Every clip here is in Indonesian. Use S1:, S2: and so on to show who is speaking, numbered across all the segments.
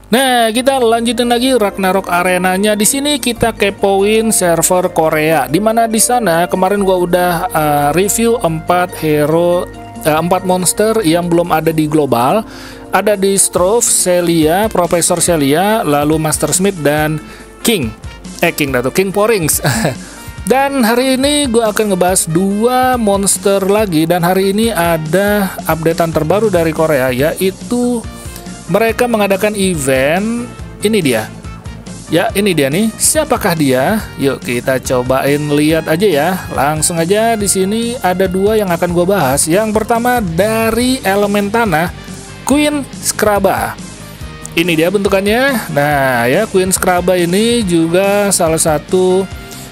S1: Nah, kita lanjutin lagi Ragnarok arenanya. Di sini kita kepoin server Korea. Dimana di sana kemarin gua udah review 4 hero, 4 monster yang belum ada di global. Ada di Strove, Celia, Profesor Celia, lalu Master Smith dan King Porings. Dan hari ini gue akan ngebahas 2 monster lagi. Dan hari ini ada updatean terbaru dari Korea, yaitu mereka mengadakan event. Ini dia. Ya, ini dia nih. Siapakah dia? Yuk kita cobain lihat aja ya. Langsung aja, di sini ada 2 yang akan gue bahas. Yang pertama dari elemen tanah, Queen Scraba. Ini dia bentukannya. Nah, ya, Queen Scraba ini juga salah satu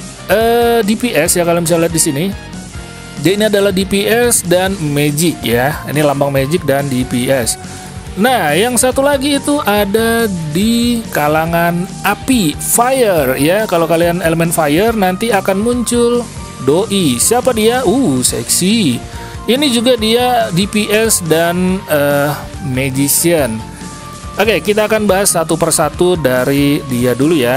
S1: DPS ya, kalian bisa lihat di sini. Dia ini adalah DPS dan Magic ya. Ini lambang Magic dan DPS. Nah, yang satu lagi itu ada di kalangan api, Fire ya. Kalau kalian elemen Fire nanti akan muncul Doi. Siapa dia? Seksi. Ini juga dia DPS dan Magician. Oke, kita akan bahas satu persatu dari dia dulu ya.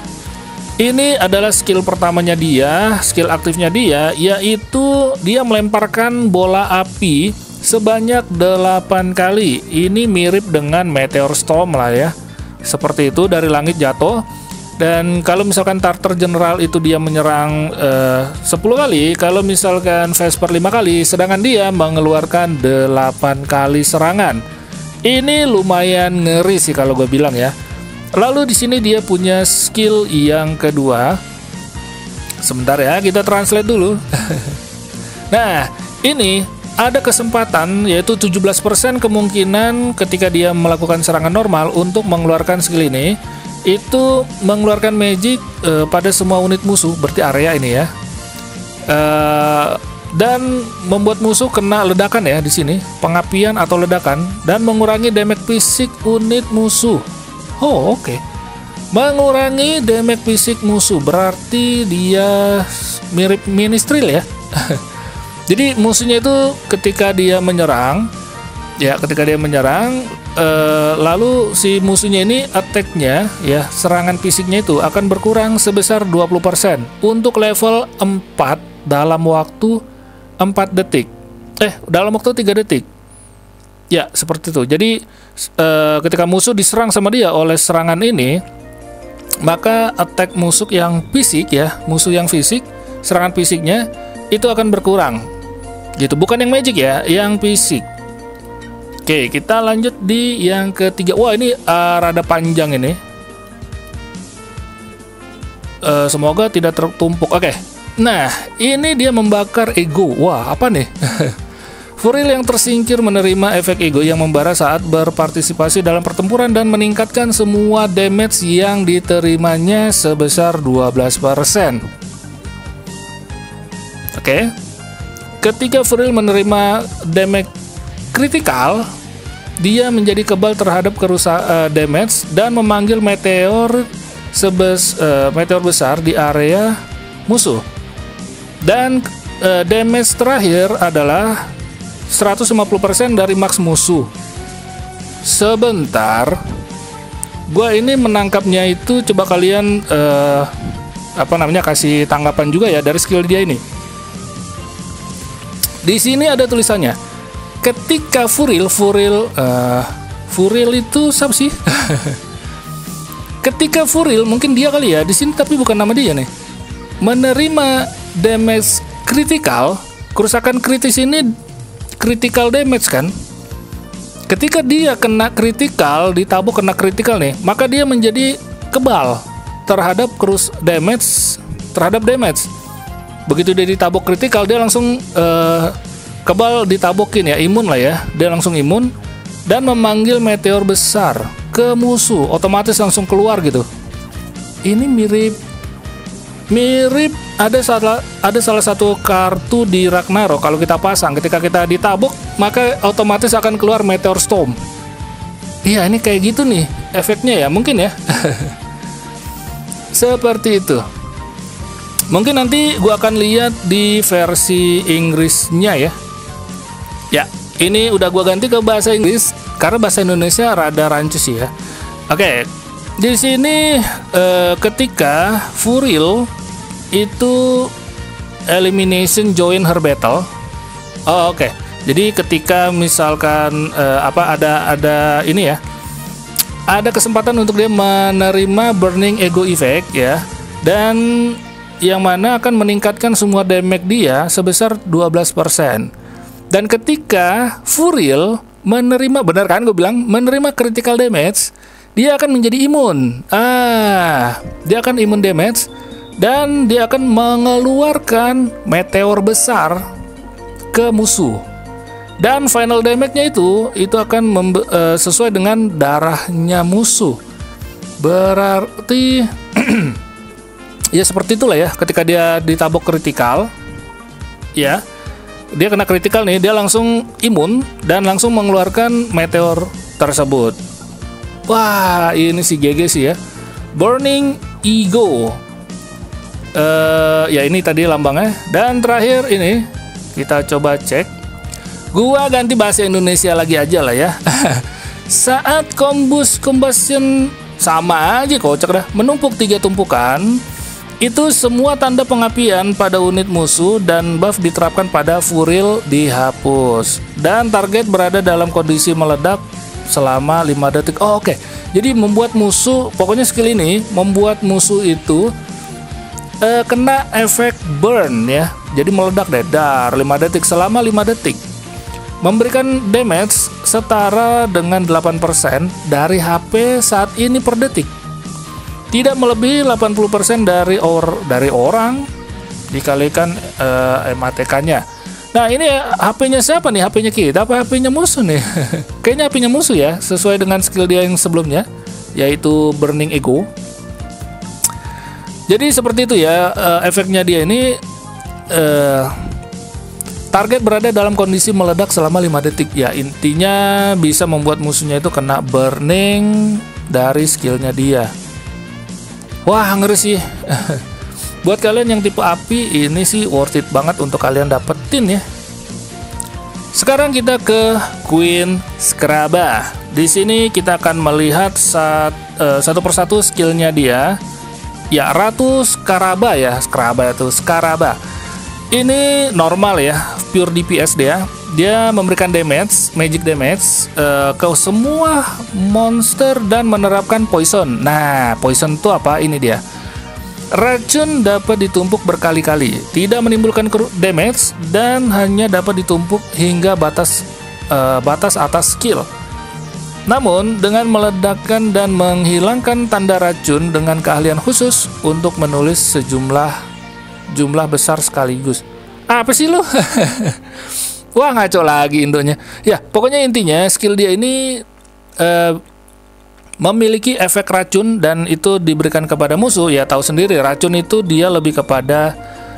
S1: Ini adalah skill pertamanya dia, skill aktifnya dia, yaitu dia melemparkan bola api sebanyak 8 kali. Ini mirip dengan Meteor Storm lah ya. Seperti itu, dari langit jatuh. Dan kalau misalkan Tartar General itu dia menyerang 10 kali, kalau misalkan Vesper 5 kali, sedangkan dia mengeluarkan 8 kali serangan. Ini lumayan ngeri sih kalau gue bilang ya. Lalu di sini dia punya skill yang kedua. Sebentar ya, kita translate dulu. Nah, ini ada kesempatan, yaitu 17% kemungkinan ketika dia melakukan serangan normal untuk mengeluarkan skill ini, itu mengeluarkan magic pada semua unit musuh, berarti area ini ya. Dan membuat musuh kena ledakan ya di sini, pengapian atau ledakan, dan mengurangi damage fisik unit musuh. Oh, oke. Mengurangi damage fisik musuh, berarti dia mirip Ministril ya. Jadi musuhnya itu ketika dia menyerang, lalu si musuhnya ini attack-nya ya, serangan fisiknya itu akan berkurang sebesar 20% untuk level 4 dalam waktu 4 detik. Dalam waktu 3 detik. Ya, seperti itu. Jadi ketika musuh diserang sama dia oleh serangan ini, maka attack musuh yang fisik ya, musuh yang fisik, serangan fisiknya itu akan berkurang. Gitu, bukan yang magic ya, yang fisik. Oke, kita lanjut di yang ketiga. Wah, ini rada panjang ini. Semoga tidak tertumpuk. Oke. Nah, ini dia membakar ego. Wah, apa nih? Furil yang tersingkir menerima efek ego yang membara saat berpartisipasi dalam pertempuran dan meningkatkan semua damage yang diterimanya sebesar 12%. Oke. Ketika Furil menerima damage kritikal, dia menjadi kebal terhadap damage dan memanggil meteor besar di area musuh. Dan damage terakhir adalah 150% dari max musuh. Sebentar, gua ini menangkapnya itu, coba kalian kasih tanggapan juga ya dari skill dia ini. Di sini ada tulisannya. Ketika Furil itu siapa sih? Ketika Furil, mungkin dia kali ya di sini, tapi bukan nama dia nih. Menerima damage kritikal, kerusakan kritis ini critical damage kan. Ketika dia kena kritikal, ditabuk kena kritikal nih, maka dia menjadi kebal terhadap damage. Begitu dia ditabuk kritikal, dia langsung kebal ditabokin ya, imun lah ya. Dia langsung imun dan memanggil meteor besar ke musuh, otomatis langsung keluar gitu. Ini mirip ada salah satu kartu di Ragnarok, kalau kita pasang ketika kita ditabuk maka otomatis akan keluar Meteor Storm. Iya, ini kayak gitu nih efeknya ya, mungkin ya. Seperti itu. Mungkin nanti gua akan lihat di versi Inggrisnya ya. Ya, ini udah gua ganti ke bahasa Inggris karena bahasa Indonesia rada rancu sih ya. Oke, di sini ketika Furiel itu elimination join her battle. Oh, oke. Jadi ketika misalkan ada ini ya, ada kesempatan untuk dia menerima burning ego effect ya, dan yang mana akan meningkatkan semua damage dia sebesar 12%. Dan ketika Furiel menerima, benar kan gue bilang, menerima critical damage, dia akan menjadi imun. Dia akan imun damage dan dia akan mengeluarkan meteor besar ke musuh. Dan final damage-nya itu akan sesuai dengan darahnya musuh. Berarti ya seperti itulah ya, ketika dia ditabok kritikal ya, dia kena kritikal nih, dia langsung imun dan langsung mengeluarkan meteor tersebut. Wah, ini si GG sih ya. Burning Ego. Ya ini tadi lambangnya. Dan terakhir ini kita coba cek. Gua ganti bahasa Indonesia lagi aja lah ya. Saat combustion sama aja kocak dah. Menumpuk 3 tumpukan. Itu semua tanda pengapian pada unit musuh dan buff diterapkan pada Furiel dihapus. Dan target berada dalam kondisi meledak selama 5 detik. Oh, oke. Jadi membuat musuh, pokoknya skill ini membuat musuh itu kena efek burn ya. Jadi meledak deh, 5 detik selama 5 detik. Memberikan damage setara dengan 8% dari HP saat ini per detik. Tidak melebihi 80% dari orang dikalikan MATK-nya. Nah ini HP-nya siapa nih? HP-nya kita apa HP-nya musuh nih? Kayaknya HP-nya musuh ya, sesuai dengan skill dia yang sebelumnya, yaitu Burning Ego. Jadi seperti itu ya, efeknya dia ini target berada dalam kondisi meledak selama 5 detik. Ya intinya bisa membuat musuhnya itu kena burning dari skillnya dia. Wah ngeri sih. Buat kalian yang tipe api, ini sih worth it banget untuk kalian dapetin ya. Sekarang kita ke Queen Scaraba. Di sini kita akan melihat satu persatu skillnya dia. Ya, Ratu Scaraba ya, Scaraba. Ini normal ya, pure DPS dia. Dia memberikan damage, magic damage ke semua monster dan menerapkan poison. Nah, poison itu apa? Ini dia. Racun dapat ditumpuk berkali-kali, tidak menimbulkan damage dan hanya dapat ditumpuk hingga batas atas skill. Namun, dengan meledakkan dan menghilangkan tanda racun dengan keahlian khusus untuk menulis jumlah besar sekaligus. Apa sih lo? Wah ngaco lagi indonya. Ya pokoknya intinya skill dia ini memiliki efek racun dan itu diberikan kepada musuh. Ya tahu sendiri racun itu dia lebih kepada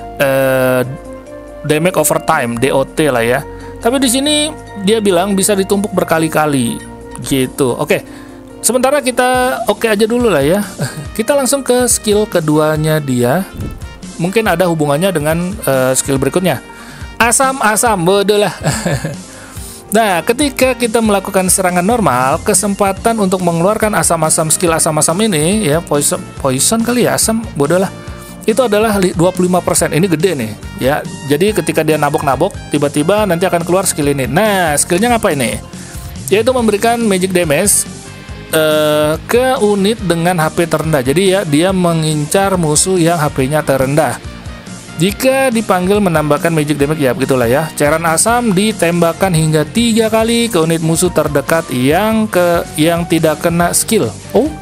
S1: damage over time, DOT lah ya. Tapi di sini dia bilang bisa ditumpuk berkali-kali gitu. Oke. Sementara kita oke aja dulu lah ya. Kita langsung ke skill keduanya dia. Mungkin ada hubungannya dengan skill berikutnya. Asam-asam, bodoh lah. Nah, ketika kita melakukan serangan normal, kesempatan untuk mengeluarkan asam-asam skill asam-asam ini ya, poison kali ya, asam, bodoh lah. Itu adalah 25%. Ini gede nih ya. Jadi ketika dia nabok-nabok, tiba-tiba nanti akan keluar skill ini. Nah, skillnya apa ini? Yaitu memberikan magic damage ke unit dengan HP terendah. Jadi ya dia mengincar musuh yang HP-nya terendah. Jika dipanggil menambahkan magic damage ya begitulah ya. Cairan asam ditembakkan hingga 3 kali ke unit musuh terdekat yang tidak kena skill. Oh.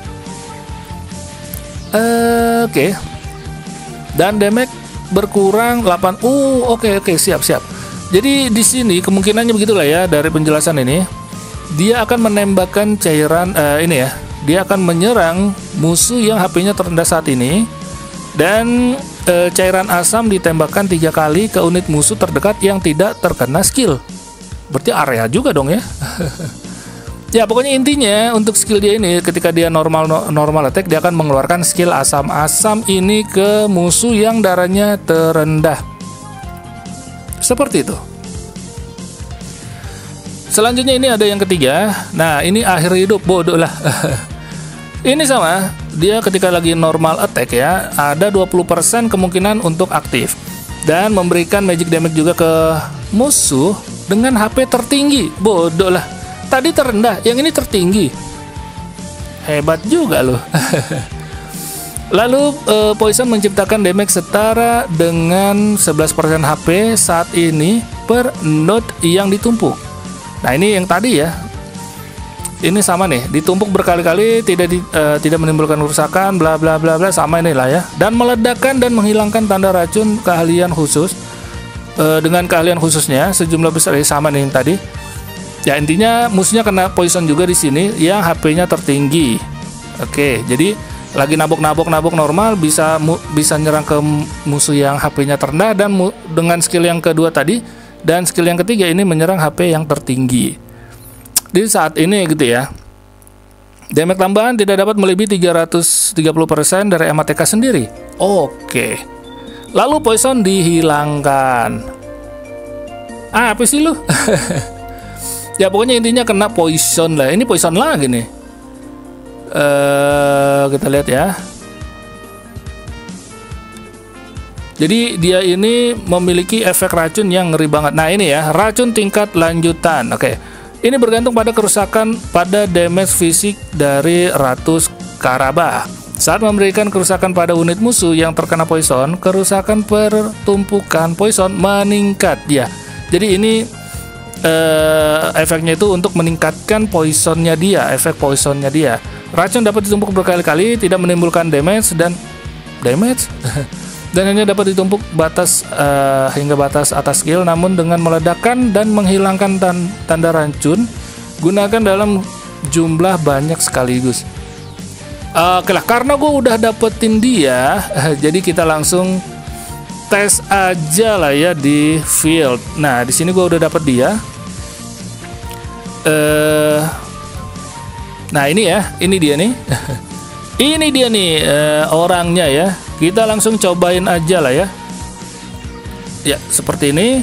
S1: Oke. Dan damage berkurang 8. Oke, siap. Jadi di sini kemungkinannya begitulah ya dari penjelasan ini. Dia akan menembakkan cairan ini ya. Dia akan menyerang musuh yang HP-nya terendah saat ini dan cairan asam ditembakkan 3 kali ke unit musuh terdekat yang tidak terkena skill. Berarti area juga dong ya. Ya pokoknya intinya untuk skill dia ini ketika dia normal attack dia akan mengeluarkan skill asam-asam ini ke musuh yang darahnya terendah. Seperti itu. Selanjutnya ini ada yang ketiga. Nah ini akhir hidup, bodoh lah. Ini sama, dia ketika lagi normal attack ya, ada 20% kemungkinan untuk aktif. Dan memberikan magic damage juga ke musuh dengan HP tertinggi. Bodoh lah. Tadi terendah, yang ini tertinggi. Hebat juga loh. Lalu Poison menciptakan damage setara dengan 11% HP saat ini per node yang ditumpuk. Nah ini yang tadi ya. Ini sama nih, ditumpuk berkali-kali tidak menimbulkan kerusakan, bla bla bla bla, sama inilah ya. Dan meledakkan dan menghilangkan tanda racun keahlian khusus dengan keahlian khususnya sejumlah besar sama nih yang tadi. Ya intinya musuhnya kena poison juga di sini yang HP-nya tertinggi. Oke, jadi lagi nabok normal bisa nyerang ke musuh yang HP-nya terendah dan dengan skill yang kedua tadi dan skill yang ketiga ini menyerang HP yang tertinggi. Di saat ini gitu ya, damage tambahan tidak dapat melebihi 330% dari MATK sendiri. Oke. Lalu poison dihilangkan. Apa sih lu? Ya pokoknya intinya kena poison lah. Ini poison lagi nih. Kita lihat ya. Jadi dia ini memiliki efek racun yang ngeri banget. Nah ini ya, racun tingkat lanjutan. Oke. Ini bergantung pada kerusakan pada damage fisik dari Ratu Scaraba. Saat memberikan kerusakan pada unit musuh yang terkena poison, kerusakan pertumpukan poison meningkat ya. Jadi ini efeknya itu untuk meningkatkan poisonnya dia, efek poisonnya dia. Racun dapat ditumpuk berkali-kali, tidak menimbulkan damage dan hanya dapat ditumpuk hingga batas atas skill, namun dengan meledakkan dan menghilangkan tanda racun, gunakan dalam jumlah banyak sekaligus. Oke lah, karena gue udah dapetin dia, jadi kita langsung tes aja lah ya di field. Nah di sini gue udah dapet dia. Nah ini ya, ini dia nih. Ini dia nih orangnya ya. Kita langsung cobain aja lah ya. Ya, seperti ini.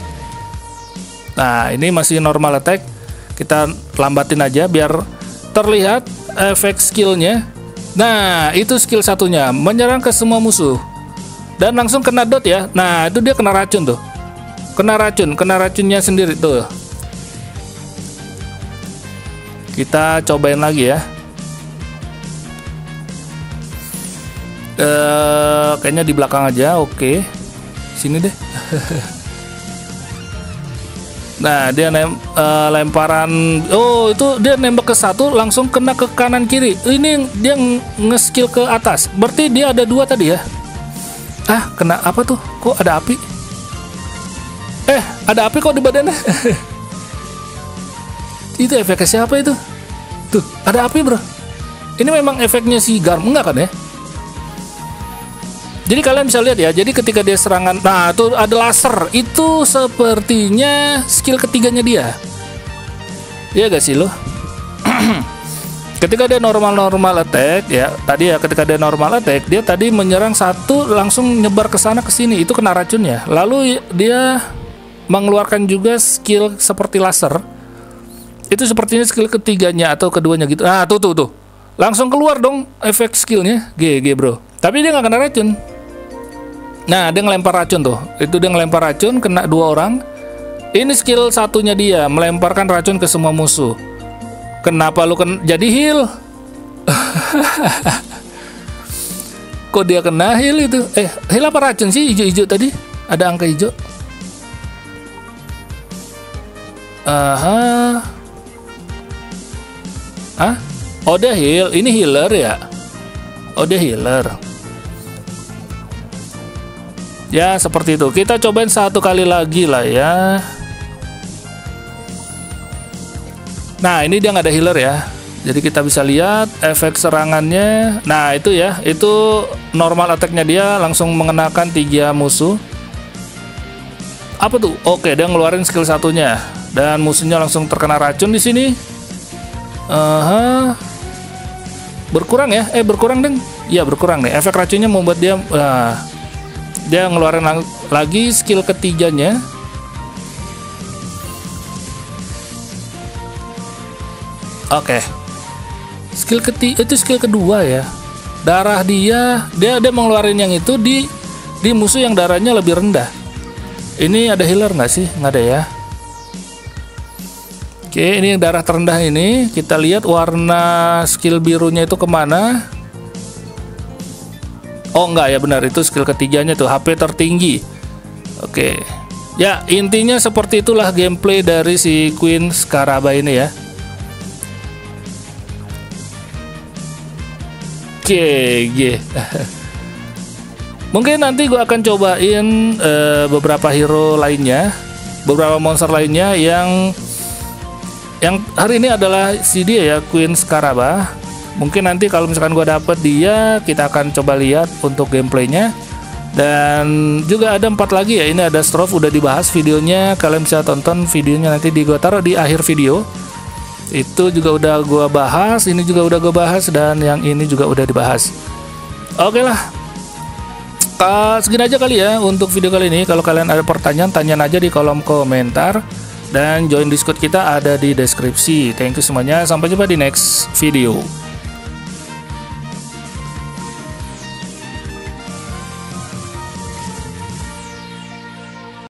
S1: Nah, ini masih normal attack. Kita lambatin aja biar terlihat efek skillnya. Nah, itu skill satunya, menyerang ke semua musuh. Dan langsung kena dot ya. Nah, itu dia kena racun tuh. Kena racunnya sendiri tuh. Kita cobain lagi ya. Kayaknya di belakang aja. Oke, sini deh. Nah dia lemparan. Oh itu dia nembak ke satu langsung kena ke kanan kiri. Ini dia nge-skill ke atas. Berarti dia ada dua tadi ya. Kena apa tuh? Kok ada api? Ada api kok di badannya. Itu efeknya siapa itu? Tuh ada api bro. Ini memang efeknya si Garm enggak kan ya? Jadi kalian bisa lihat ya, jadi ketika dia serangan, nah tuh ada laser, itu sepertinya skill ketiganya dia. Iya gak sih lo? Ketika dia normal attack ya, tadi ya ketika dia normal attack, dia tadi menyerang satu langsung nyebar ke sana ke sini, itu kena racunnya. Lalu dia mengeluarkan juga skill seperti laser. Itu sepertinya skill ketiganya atau keduanya gitu. Nah tuh. Langsung keluar dong efek skillnya, GG bro. Tapi dia nggak kena racun. Nah dia ngelempar racun tuh. Itu dia ngelempar racun kena dua orang. Ini skill satunya dia, melemparkan racun ke semua musuh. Kenapa lu jadi heal? Kok dia kena heal itu? Heal apa racun sih hijau-hijau tadi? Ada angka hijau. Oh dia heal. Ini healer ya? Oh dia healer. Ya seperti itu. Kita cobain satu kali lagi lah ya. Nah ini dia nggak ada healer ya. Jadi kita bisa lihat efek serangannya. Nah itu ya, itu normal attack-nya dia langsung mengenakan 3 musuh. Apa tuh? Oke, dia ngeluarin skill satunya dan musuhnya langsung terkena racun di sini. Berkurang ya? Berkurang deng. Iya berkurang nih. Efek racunnya membuat dia dia ngeluarin lagi skill ketiganya. Oke. Itu skill kedua ya. Darah dia mengeluarin yang itu di musuh yang darahnya lebih rendah. Ini ada healer nggak sih? Nggak ada ya. Oke, ini yang darah terendah ini. Kita lihat warna skill birunya itu kemana. Oh enggak ya, benar, itu skill ketiganya tuh, HP tertinggi. Oke. Ya, intinya seperti itulah gameplay dari si Queen Scaraba ini ya. Oke. Mungkin nanti gue akan cobain beberapa hero lainnya, beberapa monster lainnya yang hari ini adalah si dia ya, Queen Scaraba. Mungkin nanti kalau misalkan gue dapet dia, kita akan coba lihat untuk gameplaynya. Dan juga ada 4 lagi ya. Ini ada Strof, udah dibahas videonya, kalian bisa tonton videonya nanti gue taruh di akhir video. Itu juga udah gue bahas, ini juga udah gue bahas, dan yang ini juga udah dibahas. Oke lah, segini aja kali ya untuk video kali ini. Kalau kalian ada pertanyaan, tanyain aja di kolom komentar. Dan join Discord kita ada di deskripsi. Thank you semuanya, sampai jumpa di next video.